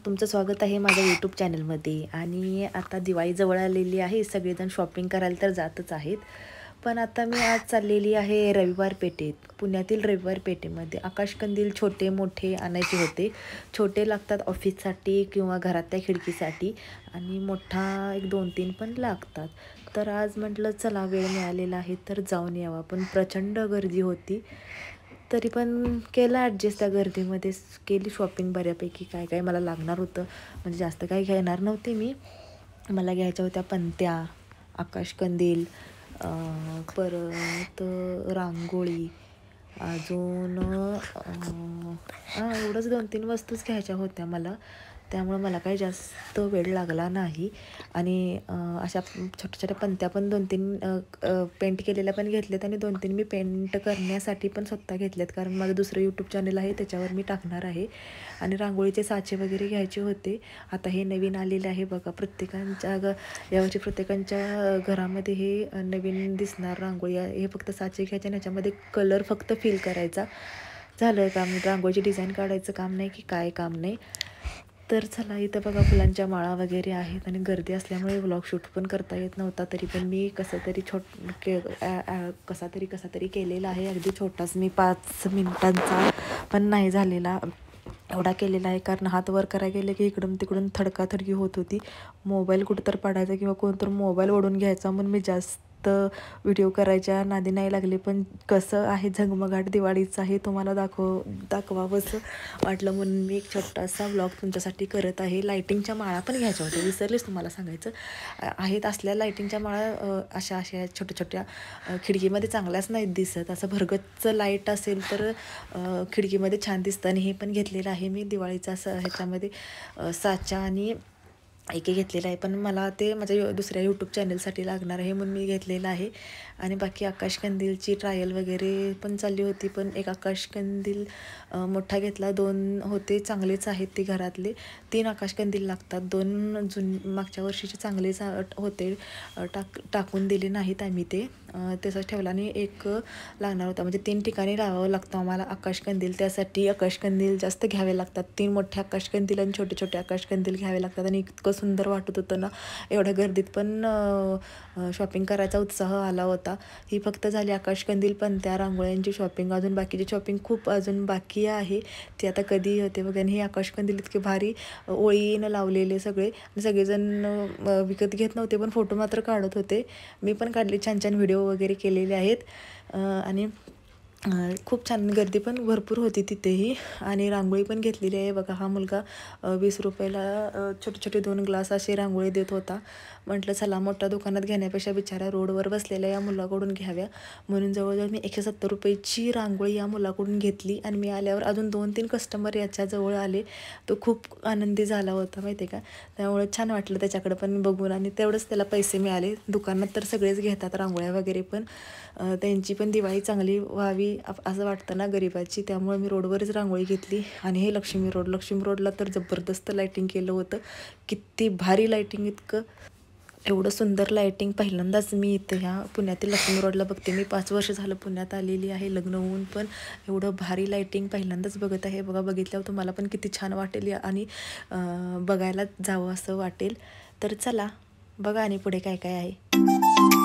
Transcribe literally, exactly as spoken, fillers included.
तुमचं स्वागत आहे माझ्या यूट्यूब चॅनलमध्ये। आणि आता दिवाळी जवळ आलेली आहे, सगळेजण शॉपिंग करायला तर जातच आहेत। पण आता मी आज चाललेली आहे रविवार पेठेत, पुण्यातील रविवार पेठेमध्ये। आकाशकंदील छोटे मोठे आणायचे होते। छोटे लागतात ऑफिससाठी किंवा घरातल्या खिडकीसाठी, आणि मोठा एक दोन तीन पण लागतात। तर आज म्हटलं चला वेळ मिळालेला आहे तर जाऊन यावं, पण प्रचंड गर्दी होती। तरी पण केलं ॲडजस्ट, त्या गर्दीमध्ये केली शॉपिंग बऱ्यापैकी। काय काय मला लागणार होतं, म्हणजे जास्त काही घेणार नव्हते मी। मला घ्यायच्या होत्या पंत्या, आकाशकंदील, परत रांगोळी, अजून हां एवढंच दोन तीन वस्तूच घ्यायच्या होत्या मला। त्यामुळे मला काही जास्त वेळ लागला नाही। आणि अशा छोट्या छोट्या पंत्या पण दोन तीन पेंट केलेल्या पण घेतल्यात, आणि दोन तीन मी पेंट करण्यासाठी पण स्वतः घेतल्यात, कारण माझं दुसरं यूट्यूब चॅनल आहे त्याच्यावर मी टाकणार आहे। आणि रांगोळीचे साचे वगैरे घ्यायचे होते। आता हे नवीन आलेले आहे बघा, प्रत्येकांच्या ग यावर्षी प्रत्येकांच्या घरामध्ये हे नवीन दिसणार रांगोळी। हे फक्त साचे घ्यायचे आणि ह्याच्यामध्ये कलर फक्त फिल करायचा, झालं काम। रांगोळीची डिझाईन काढायचं काम नाही की काय काम नाही। तर चला, इथं बघा फुलांच्या माळा वगैरे आहेत, आणि गर्दी असल्यामुळे व्लॉग शूट पण करता येत नव्हता। तरी पण मी कसं तरी छोट के कसा तरी कसा तरी केलेला आहे। अगदी छोटाच, मी पाच मिनिटांचा पण नाही झालेला एवढा केलेला आहे। कारण हात वर करायला गेले की इकडून तिकडून थडकाथडकी होत होती, मोबाईल कुठं तर पडायचा किंवा कोणतर मोबाईल ओढून घ्यायचा, म्हणून मी जास्त व्हिडिओ करायच्या नादी नाही लागले। पण कसं आहे, झगमगाट दिवाळीचं आहे, तुम्हाला दाखव दाखवावंसं वाटलं म्हणून मी एक छोटासा व्लॉग तुमच्यासाठी करत आहे। लाईटिंगच्या माळा पण घ्यायच्या होत्या, विसरलेच तुम्हाला सांगायचं। आहेत असल्या लाईटिंगच्या माळा, अशा अशा छोट्या छोट्या, खिडकीमध्ये चांगल्याच नाहीत दिसत। असं भरगच्च लाईट असेल तर खिडकीमध्ये छान दिसतं। आणि हे पण घेतलेलं आहे मी दिवाळीचा असं ह्याच्यामध्ये साचा, आणि एक घेतलेला आहे, पण मला ते माझ्या दुसऱ्या यूट्यूब चॅनलसाठी लागणार आहे म्हणून मी घेतलेलं आहे। आणि बाकी आकाशकंदीलची ट्रायल वगैरे पण चालली होती, पण एक आकाशकंदील मोठा घेतला, दोन होते चांगलेच आहेत ते घरातले। तीन आकाशकंदील लागतात, दोन जुन मागच्या वर्षीचे चांगलेच होते, टाक टाकून दिले नाहीत आम्ही, ते तसंच ठेवला। आणि एक लागणार होता, म्हणजे तीन ठिकाणी लावावं लागतं आम्हाला आकाशकंदील, त्यासाठी आकाशकंदील जास्त घ्यावे लागतात। तीन मोठे आकाशकंदील आणि छोटे छोटे आकाशकंदील घ्यावे लागतात। आणि इतकं सुंदर वाटत होतं ना, एवढ्या गर्दीत पण शॉपिंग करायचा उत्साह आला होता। ही फक्त झाली आकाशकंदील पंत्या रांगोळ्यांची शॉपिंग, अजून बाकीची शॉपिंग खूप अजून बाकी आहे, ती आता कधी होते बघा। आणि हे आकाशकंदील इतके भारी ओळीनं लावलेले सगळे, सगळेजण विकत घेत नव्हते पण फोटो मात्र काढत होते। मी पण काढले, छान छान व्हिडिओ वगैरे केलेले आहेत। आणि खूप छान गर्दी पण भरपूर होती तिथेही। आणि रांगोळी पण घेतलेली आहे बघा। हा मुलगा वीस रुपयाला छोटे छोटे दोन ग्लास असे रांगोळी देत होता। म्हटलं चला, मोठ्या दुकानात घेण्यापेक्षा बिचारा रोडवर बसलेल्या या मुलाकडून घ्याव्या, म्हणून जवळजवळ मी एकशे सत्तर रुपयाची रांगोळी या मुलाकडून घेतली। आणि मी आल्यावर अजून दोन तीन कस्टमर याच्याजवळ आले, तो खूप आनंदी झाला होता माहिती आहे का। त्यामुळे छान वाटलं त्याच्याकडे पण बघून, आणि तेवढंच त्याला पैसे मिळाले। दुकानात तर सगळेच घेतात रांगोळ्या वगैरे, पण त्यांची पण दिवाळी चांगली व्हावी असं वाटतं ना गरिबाची, त्यामुळे मी रोडवरच रांगोळी घेतली। आणि हे लक्ष्मी रोड, लक्ष्मी रोडला तर जबरदस्त लाईटिंग केलं होतं, किती भारी लाईटिंग, इतकं एवढं सुंदर लाईटिंग पहिल्यांदाच मी इथं ह्या पुण्यातील लक्ष्मी रोडला बघते। मी पाच वर्ष झालं पुण्यात आलेली आहे लग्न होऊन, पण एवढं भारी लाईटिंग पहिल्यांदाच बघत आहे बघा। बघितल्यावर तुम्हाला पण किती छान वाटेल आणि बघायला जावं असं वाटेल। तर चला बघा आणि पुढे काय काय आहे।